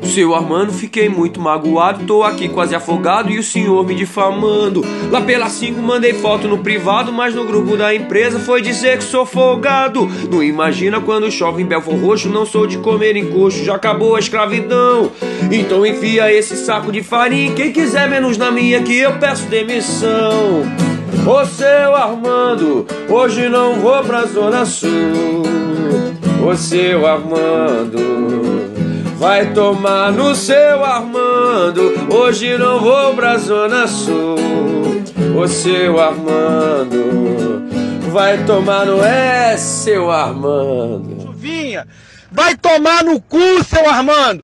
Seu Armando, fiquei muito magoado, tô aqui quase afogado e o senhor me difamando. Lá pela 5 mandei foto no privado, mas no grupo da empresa foi dizer que sou folgado. Não imagina quando chove em Belford Roxo, não sou de comer encoxo, já acabou a escravidão. Então enfia esse saco de farinha, quem quiser menos na minha que eu peço demissão. Ô seu Armando, hoje não vou pra Zona Sul. Ô seu Armando, vai tomar no seu Armando, hoje não vou pra Zona Sul. Ô seu Armando, vai tomar no seu Armando. Vinha, vai tomar no cu, seu Armando.